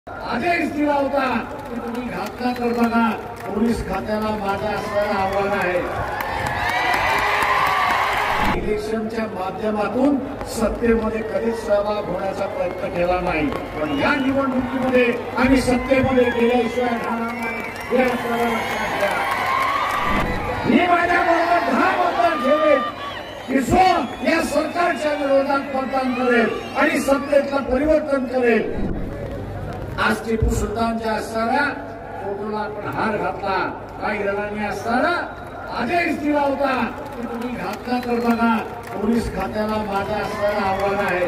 आदेश दिला होता की तुम्ही घातला करताना पोलीस खात्याला माझं असणारं आव्हान आहे। इलेक्शनच्या माध्यमातून सत्तेमध्ये कधीच सहभाग होण्याचा प्रयत्न केला नाही, पण या निवडणुकीमध्ये आम्ही सत्तेमध्ये गेल्याशिवाय राहणार नाही हे आपल्याला लक्षात घ्या। मी माझ्याबरोबर 10 मतदान ठेवेल की जो या सरकारच्या विरोधात मतदान करेल आणि सत्तेतलं परिवर्तन करेल। आज टिपू सुलतानच्या असताना फोटोला आपण हार घातला, काही जणांनी असताना आदेश दिला होता की तुम्ही घातला करताना पोलीस खात्याला माझं असणारं आव्हान आहे।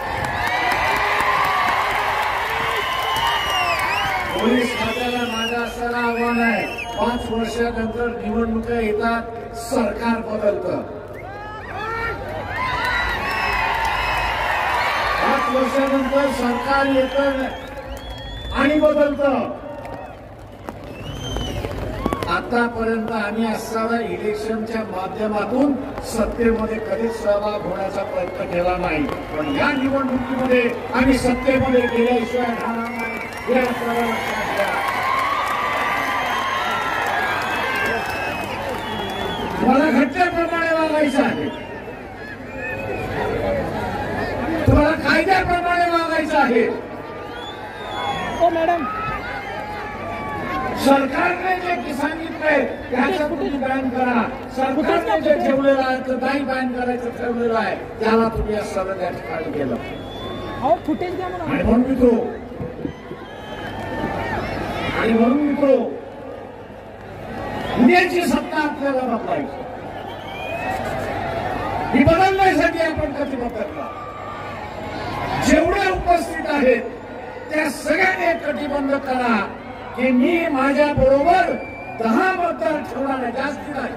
पोलीस खात्याला माझं असणारं आव्हान आहे। 5 वर्षानंतर निवडणुका येतात, सरकार बदलतं। 5 वर्षानंतर सरकार येतं आणि बदलतं। आतापर्यंत आम्ही असणाऱ्या इलेक्शनच्या माध्यमातून सत्तेमध्ये कधीच सहभाग होण्याचा प्रयत्न केला नाही, पण या निवडणुकीमध्ये आम्ही सत्तेमध्ये गेल्याशिवाय राहणार नाही हे आपल्याला लक्षात घ्या। तुम्हाला घटनेप्रमाणे वागायचं आहे, तुम्हाला कायद्याप्रमाणे वागायचं आहे। मॅडम, सरकारने जे सांगितलंय त्याचा तुम्ही बॅन करा। सरकारने जे ठेवलेलं आहे तर नाही बॅन करायचं ठेवलेलं आहे त्याला तुम्ही असं त्या ठिकाणी केलं। फुटेज द्या मला। आणि म्हणून मित्रो उद्याची सत्ता आपल्याला बदलायची, ही बदलण्यासाठी आपण कटिबद्ध करा। जेवढे उपस्थित आहेत त्या सगळ्यांनी कटिबद्ध करा की मी माझ्या बरोबर 10 मतदार ठेवणार आहे, जास्ती नाही।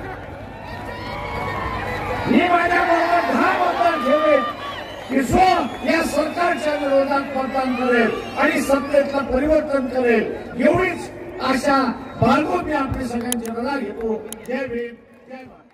मी माझ्या बरोबर 10 मतदार ठेवेल की जो या सरकारच्या विरोधात मतदान करेल आणि सत्तेतलं परिवर्तन करेल। एवढीच आशा बाळगून मी आपली सगळ्यांची रजा घेतो। जय भीम, जय भारत।